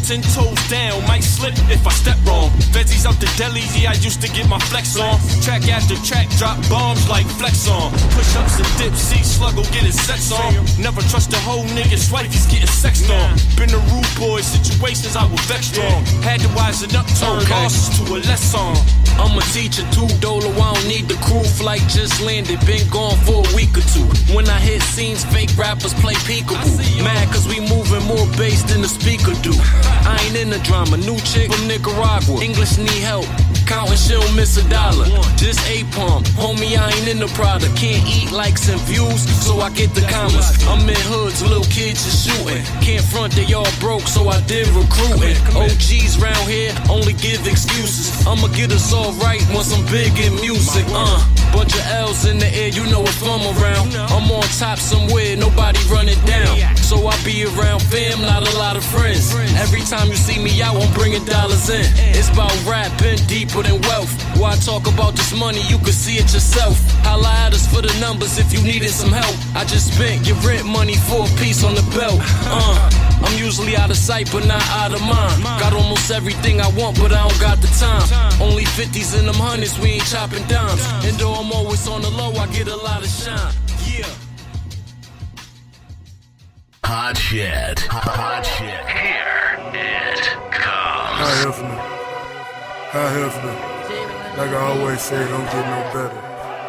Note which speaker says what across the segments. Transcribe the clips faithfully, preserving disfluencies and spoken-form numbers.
Speaker 1: ten toes down, might slip if I step wrong. Veggies out the deli, yeah, I used to get my flex on. Track after track, drop bombs like flex on. Push ups and dips, see sluggo getting sex on. Never trust a whole nigga's wife, he's getting sexed on. Been a rude boy, situations I was vexed on. Had to wisen up, turn okay. losses to a lesson. I'm a teacher too, Dolo, I don't need the crew. Flight just landed, been gone for a week or two. When I hit scenes, fake rappers play peekaboo. Mad cause we moving more bass than the speaker do. I ain't in the drama, new chick from Nicaragua. English need help, counting she don't miss a dollar. Just A-Palm, homie I ain't in the Prada. Can't eat likes and views, so I get the commas. I'm in hoods, little kids is shooting. Can't front, they all broke, so I did recruiting. O Gs round here, only give excuses. I'ma get us all right once I'm big in music, uh bunch of L's in the air, you know if I'm around. I'm on top somewhere, nobody run it down. So I be around fam, not a lot of friends. Every time you see me out, I'm bringing dollars in. It's about rapping deeper than wealth. Why I talk about this money, you can see it yourself. Holla at us for the numbers if you needed some help. I just spent your rent money for a piece on the belt. Uh, I'm usually out of sight, but not out of mind. Got almost everything I want, but I don't got the time. Only fifties and them hundreds, we ain't chopping dimes. And though I'm always on the low, I get a lot of shine. Yeah.
Speaker 2: Hot shit. Hot shit. Here it comes.
Speaker 3: High Hefner. High Hefner. Like I always say, don't get no better.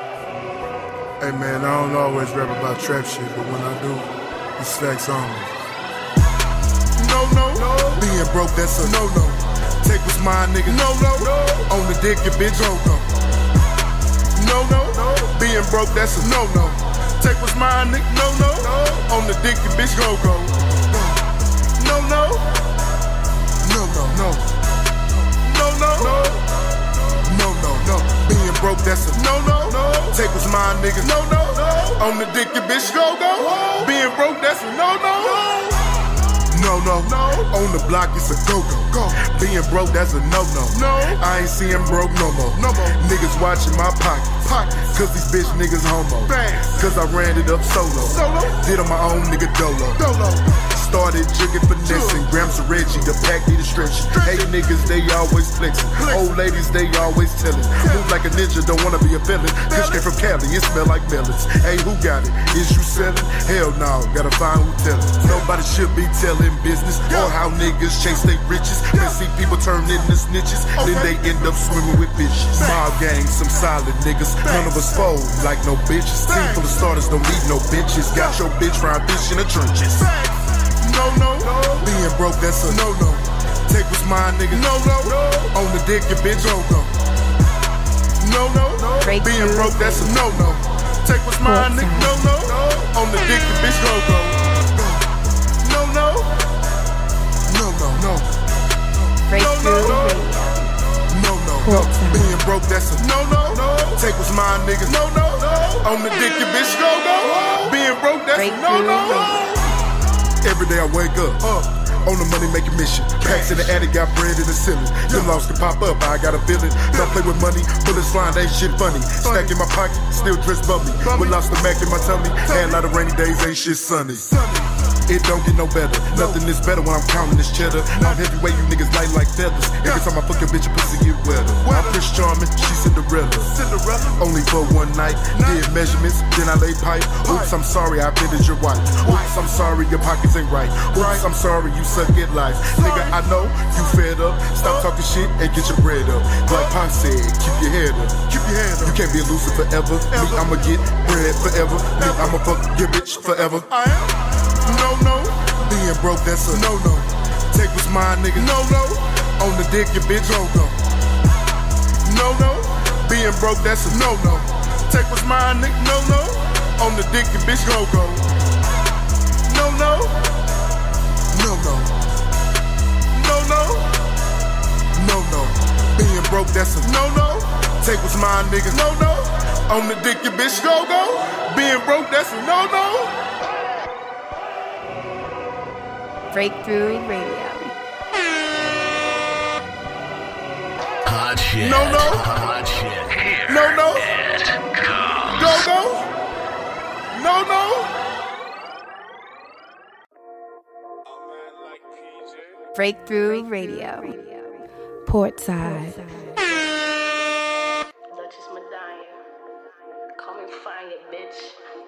Speaker 3: Hey man, I don't always rap about trap shit, but when I do, it's facts only. No, no, no. Being broke, that's a no-no. Take what's mine, nigga. No, no, no. On the dick, your bitch, go, go. No, no, no. Being broke, that's a no-no. Take what's mine, nigga. No, no, no. On the dick, your bitch, go, go. No, no. No, no, no. No, no, no. No, no, no. Being broke, that's a no-no. Take what's mine, nigga. No, no, no. On the dick, your bitch, go, go. Being broke, that's a no-no. No, no, no. On the block, it's a go-go. Go. Being broke, that's a no-no. No. I ain't seeing broke no more. No more. Niggas watching my pocket. Pocket. Cause these bitch niggas homo. Bang. Cause I ran it up solo. Solo. Did on my own nigga dolo. Dolo. Started jigging finessing. Grams of Reggie, the pack need a stretch. Hey niggas, they always flexing. Old ladies, they always telling. Move like a ninja, don't wanna be a villain. Fish came from Cali, it smell like melons. Hey, who got it? Is you selling? Hell no, gotta find who telling. Nobody should be telling business or how niggas chase they riches. They see people turn into snitches, then they end up swimming with bitches. Mob gang, some solid niggas. None of us fold like no bitches. Team full of starters, don't need no bitches. Got your bitch frying fish in the trenches. No, no, being broke, that's a no-no. Take what's mine, nigga. No, no, on the dick, your bitch, oh no. No, no, being broke, that's a no-no. Take what's mine, nigga. No, no, on the dick, your bitch, go, go. No, no, no, no, no. No, no, no, no, no. Being broke, that's a no-no. Take what's mine, nigga. No, no, on the dick, your bitch, go, go. Being broke, that's a no-no. Every day I wake up, up on the money making mission. Packs in the attic, got bread in the ceiling. Them lost can pop up, I got a feeling. Don't play with money, bullets flying, they shit funny. Stack in my pocket, still dressed bubbly. We lost the Mac in my tummy. Had a lot of rainy days, ain't shit sunny. It don't get no better. Nothing is better when I'm counting this cheddar. I'm heavyweight, you niggas light like feathers. Every time I fuck your bitch, your pussy get wetter. I'm Prince Charming, she Cinderella. Cinderella. Only for one night. Did measurements, then I lay pipe. Oops, I'm sorry, I offended your wife. Oops, I'm sorry, your pockets ain't right. Oops, I'm sorry, you suck at life. Nigga, I know you fed up. Stop talking shit and get your bread up. Like Pac said, keep your head up. Keep your head up. You can't be a loser forever. Me, I'ma get bread forever. Me, I'ma fuck your bitch forever. I am. No, no, being broke, that's a no-no. Take what's mine, nigga. No, no, on the dick, your bitch, oh no. No, no, being broke, that's a no-no. Take what's mine, nigga. No, no, on the dick, your bitch, go, go. No, no, no, no. No, no, no, no. Being broke, that's a no-no. Take what's mine, nigga. No, no, on the dick, your bitch, go, go. Being broke, that's a no-no.
Speaker 4: Breakthrough Radio.
Speaker 2: Hot shit.
Speaker 3: No, no.
Speaker 2: Hot shit. Here
Speaker 3: no, no.
Speaker 2: It comes.
Speaker 3: No, no. No, no.
Speaker 4: Breakthrough Radio. Portside.
Speaker 5: Duchess Medallion. Come and find it, bitch.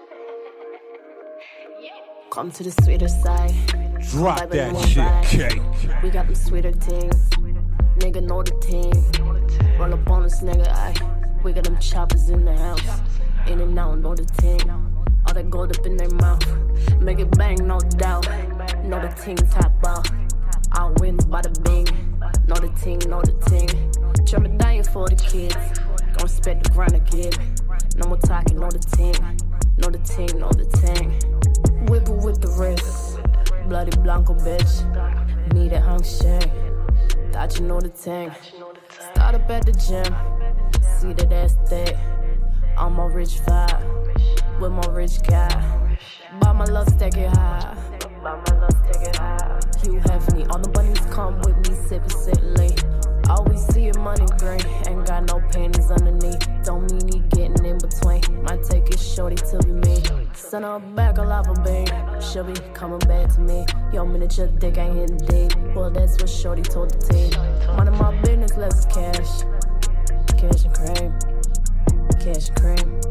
Speaker 5: Come to the sweeter side.
Speaker 6: Drop that shit, K.
Speaker 5: We got them sweeter things. Nigga know the team. Roll up on this nigga, aye. We got them choppers in the house. In and out, know the team. All that gold up in their mouth. Make it bang, no doubt. Know the team top out. I'll win by the bing. Know the team, know the team. Trim it down for the kids. Gon' respect the grind again. No more talking, know the team. Know the team, know the team. Wiggle with the wrist. Bloody Blanco, bitch. Me that hung shit. Thought you know the thing. Start up at the gym. See that ass thick. I'm a rich vibe. With my rich guy. Buy my love, stack it high. Buy my love, stack it high. You have me. All the bunnies come with me, sippin' silly. Always see your money green. Ain't got no panties underneath. Don't mean he getting in between. Might take it shorty till we meet. Send her back a lava beam. She'll be coming back to me. Yo, miniature dick ain't hitting deep. Well, that's what shorty told the team. Mind of my business, less cash. Cash and cream. Cash and cream.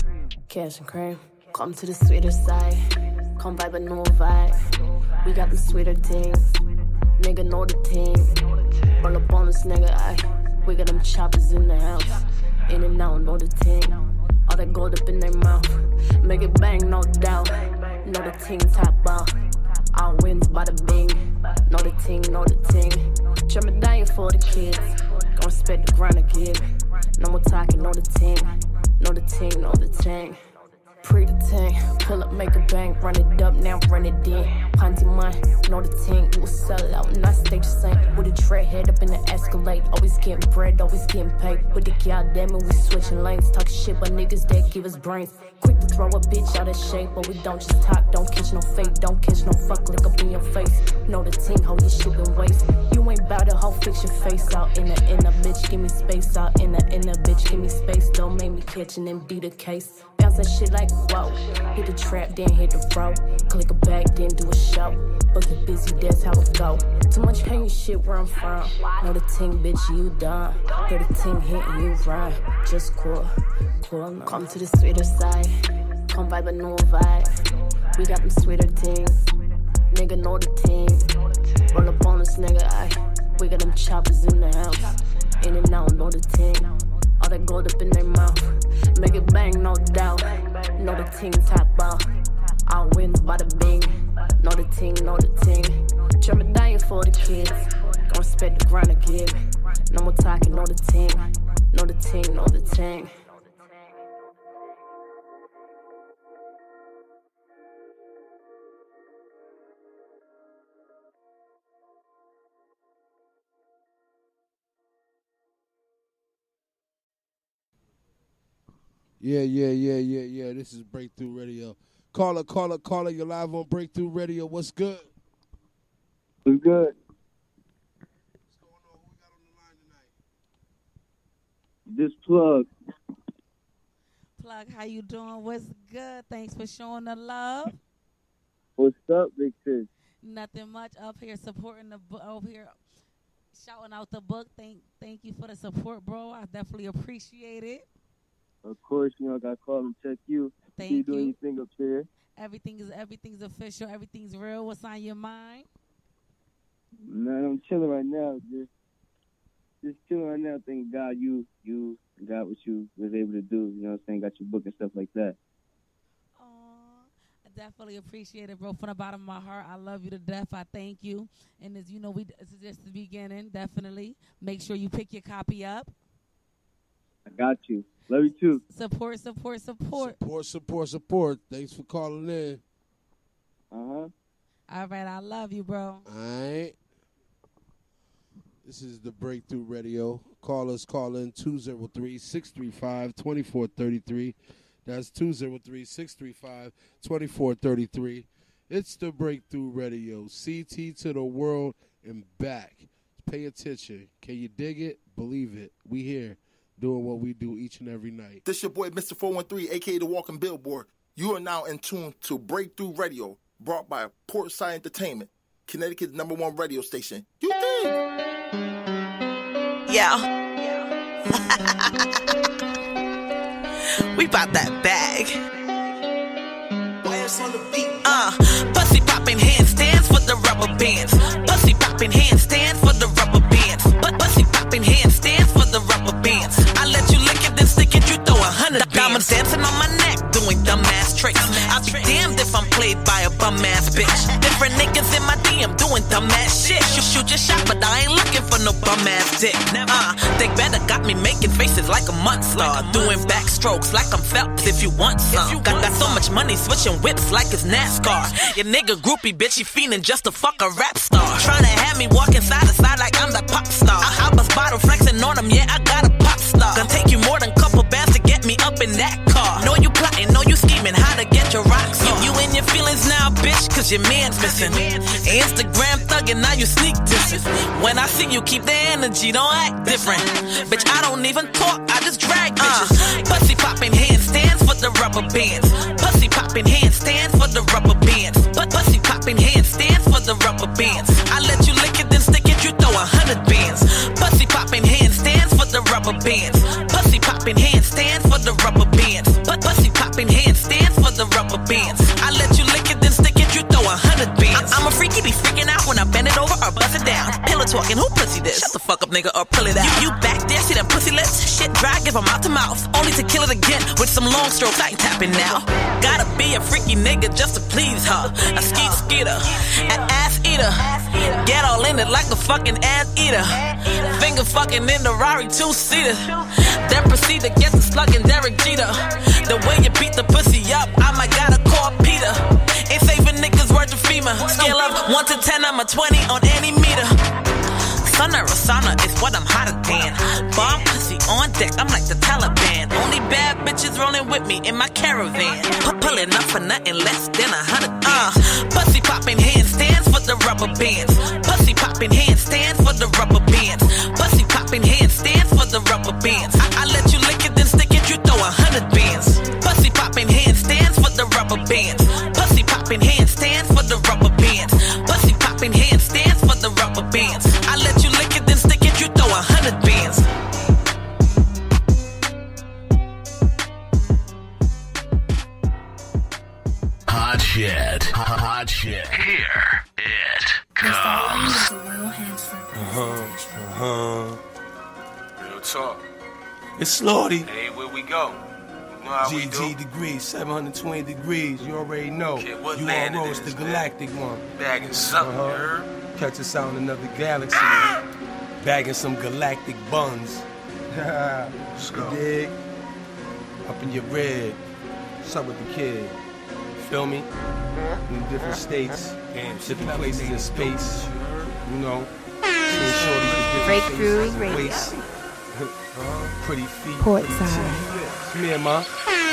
Speaker 5: Cash and cream. Come to the sweeter side. Come vibe a new vibe. We got the sweeter things. Nigga know the team. Roll up on this nigga, aye. We got them choppers in the house. In and out, know the team. All that gold up in their mouth. Make it bang, no doubt. Know the team top out. I'll win by the bing. Know the team, know the team. Trim it down for the kids. Gon' respect the grind again. No more talking, know the team. Know the team, know the team. Pre the tank, pull up, make a bang, run it up, now run it in. Ponty mine, know the tank, you will sell out, and I stay the same. With a tread, head up in the Escalade, always getting bread, always getting paid. With the goddamn it, we switching lanes, talking shit, but niggas that give us brains. Quick to throw a bitch out of shape, but we don't just talk, don't catch no fake, don't catch no fuck, lick up in your face. Know the team, hold your shit in waste. You ain't bout it, hoe, fix your face out. In the, in the bitch, give me space out. In the, in the bitch, give me space, don't make me catch and then be the case. Bounce that shit like whoa. Hit the trap, then hit the throw. Click a back, then do a show. Book it busy, that's how it go. Too much hanging shit where I'm from. Know the team, bitch, you done. Hear the team hitting you run. Just cool, cool. No. Come to the sweeter side. Come vibe a new vibe. We got them sweeter things. Nigga know the team. Roll up on this nigga, aye. We got them choppers in the house. In and out, know the team. All that gold up in their mouth. Make it bang, no doubt. Know the team top out. I'll win by the bing. Know the team, know the team. Trim it down for the kids. Gon' respect the grind again. No more talking, know the team. Know the team, know the team.
Speaker 6: Yeah, yeah, yeah, yeah, yeah. This is Breakthrough Radio. Caller, caller, caller. You're live on Breakthrough Radio. What's good?
Speaker 7: What's good?
Speaker 6: What's going on? Who we got on the line tonight?
Speaker 7: This Plug.
Speaker 8: Plug, how you doing? What's good? Thanks for showing the love.
Speaker 7: What's up, big sis?
Speaker 8: Nothing much up here supporting the book. Over here shouting out the book. Thank, thank you for the support, bro. I definitely appreciate it.
Speaker 7: Of course, you know, I got to call and check you.
Speaker 8: Thank
Speaker 7: you.
Speaker 8: you.
Speaker 7: doing anything up there?
Speaker 8: Everything is everything's official. Everything's real. What's on your mind?
Speaker 7: Man, I'm chilling right now. Just just chilling right now. Thank God you you got what you was able to do. You know what I'm saying? Got your book and stuff like that.
Speaker 8: Aw, I definitely appreciate it, bro. From the bottom of my heart, I love you to death. I thank you. And as you know, we this is just the beginning. Definitely. Make sure you pick your copy up.
Speaker 7: I got you. Love you too.
Speaker 8: Support, support, support.
Speaker 6: Support, support, support. Thanks for calling in.
Speaker 7: Uh-huh.
Speaker 8: All right, I love you, bro.
Speaker 6: All right. This is the Breakthrough Radio. Call us, call in two oh three, six three five, two four three three. That's two oh three, six three five, two four three three. It's the Breakthrough Radio. C T to the world and back. Pay attention. Can you dig it? Believe it. We here. Doing what we do each and every night.
Speaker 9: This your boy, Mister four one three, a k a. The Walking Billboard. You are now in tune to Breakthrough Radio, brought by Portside Entertainment. Connecticut's number one radio station. You think?
Speaker 10: Yeah. We bout that bag. Uh, pussy popping handstands for the rubber bands. Pussy popping handstands for the rubber bands. But pussy popping handstands for the rubber bands. I let you lick it, then stick it, you throw a hundred diamonds dancing on my neck, doing dumbass tricks. I'll be damned if I'm played by a bum ass bitch. Different niggas in my D M doing dumbass shit. You shoot your shot, but I ain't looking for no bum ass dick. Uh, they better got me making faces like a monster, doing backstrokes like I'm Phelps if you want some. Got, got so much money switching whips like it's NASCAR. Your nigga groupie bitch, he fiending just to fuck a rap star. Trying to have me walking side to side like I'm the pop star. I, I bust bottle flexing on him, yeah, I got a pop star. Gonna take you more than couple bands to get me up in that car. Know you plotting, know you scheming, how to get your rocks on. You, you in your feelings now, bitch, cause your man's missing. Instagram thugging, now you sneak dissing. When I see you, keep the energy, don't act different. Bitch, I don't even talk, I just drag bitches. Uh, pussy popping handstands for the rubber bands. Pussy popping handstands for the rubber bands. But pussy popping handstands for the rubber bands. I let you lick it, then stick it, you throw a hundred bands. Pussy popping handstands for the rubber bands. Pussy popping handstands for the rubber bands. But pussy popping handstands for the rubber bands. I let you lick it, then stick it, you throw a hundred bands. I'm a freaky, be freaking out when I bend it over or bust it down. Pillow talking, who pussy this? Shut the fuck up, nigga, or pull it out. You, you back there, see them pussy lips? Shit dry, give them mouth to mouth. Only to kill it again with some long strokes. I ain't tapping now. Gotta be a freaky nigga just to please her. A skeet skeeter, an ass eater. Get all in it like a fucking ass eater. Finger fucking in the Rari two-seater. Then proceed to get the slug and Derek Jeter. The way you beat the pussy up, I might gotta call Peter. Ain't saving niggas word to FEMA. Scale of one to ten, I'm a twenty on any meter. Sunna Rosanna is what I'm hotter than. Bomb pussy on deck, I'm like the Taliban. Only bad bitches rolling with me in my caravan. P- pulling up for nothing less than a hundred bands. Uh, pussy popping handstands for the rubber bands. Pussy popping handstands for the rubber bands. Pussy popping handstands for the rubber bands. I, I let you lick it, then stick it, you throw a hundred bands. Pussy popping handstands for the rubber bands. Pussy popping handstands for the rubber bands. Pussy popping handstands for the rubber bands. I let you lick it, then stick it, you throw a hundred bands.
Speaker 2: Hot shit. Hot shit. Here it comes.
Speaker 11: Uh-huh. Uh-huh.
Speaker 12: Real talk.
Speaker 11: It's Slaughty.
Speaker 12: Hey, where we go? You know how
Speaker 11: G
Speaker 12: we
Speaker 11: G
Speaker 12: do?
Speaker 11: degrees, seven hundred twenty degrees. You already know.
Speaker 12: Okay, what
Speaker 11: you
Speaker 12: land
Speaker 11: on
Speaker 12: it
Speaker 11: Rose,
Speaker 12: is,
Speaker 11: the
Speaker 12: man?
Speaker 11: galactic one.
Speaker 12: Bagging something,
Speaker 11: Uh-huh.
Speaker 12: you heard?
Speaker 11: Catch us out in another galaxy. Bagging some galactic buns.
Speaker 12: Let's go.
Speaker 11: You dig? Up in your red. What's up with the kid? Feel me? In different states, different places in space. You know, seeing shorties with different
Speaker 4: Breakthrough
Speaker 11: faces and
Speaker 4: Radio.
Speaker 11: waists. Pretty feet.
Speaker 4: Portside.
Speaker 11: Come here, ma.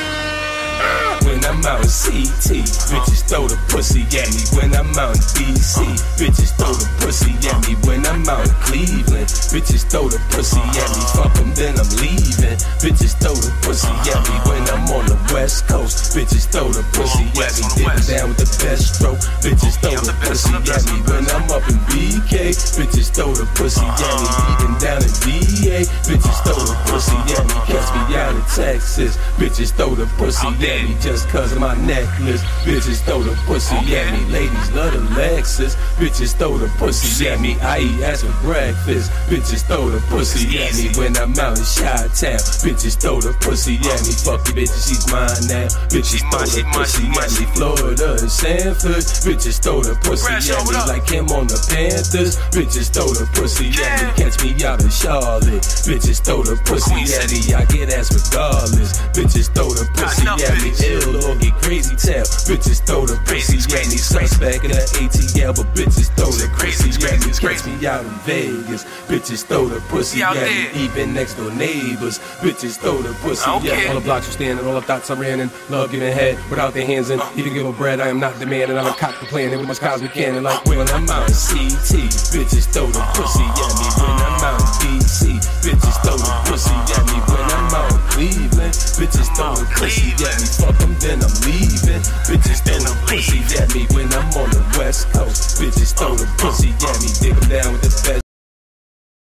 Speaker 11: When I'm out in C T, bitches throw the pussy at me. When I'm out in D C, bitches throw the pussy at me. When I'm out in Cleveland, bitches throw the pussy at me. Fuck them, then I'm leaving. Bitches throw the pussy at me. When I'm on the West Coast, bitches throw the pussy at me. Dipping down with the best stroke, bitches throw the pussy at me. When I'm up in B K, bitches throw the pussy at me. Even down in D A, bitches throw the pussy at me. Catch me out in Texas, bitches throw the pussy at me. Just cause of my necklace, bitches throw the pussy at me. Ladies love the Lexus, bitches throw the pussy at me. I eat ass for breakfast, bitches throw the pussy at me. When I'm out in Chi-Town, bitches throw the pussy at me. Fuck the bitches, she's mine now. Bitches throw the pussy at me. Florida and Sanford, bitches throw the pussy at me. Like him on the Panthers, bitches throw the pussy at me. Catch me out in Charlotte, bitches throw the pussy at me. I get ass regardless, bitches throw the pussy at me. Ill or get crazy tell, bitches throw the pussy at me. Suspect in the A T L, but bitches throw the pussy at me. Catch me out in Vegas, bitches throw the pussy at me. Even next door neighbors, bitches throw the pussy at me. All the blocks you standing, all the thoughts I ran in, love giving head without their hands in. Even give a bread, I am not demanding. I'm a cop for playing it with much cosmic cannon. Like when I'm out in C T, bitches throw the pussy at me.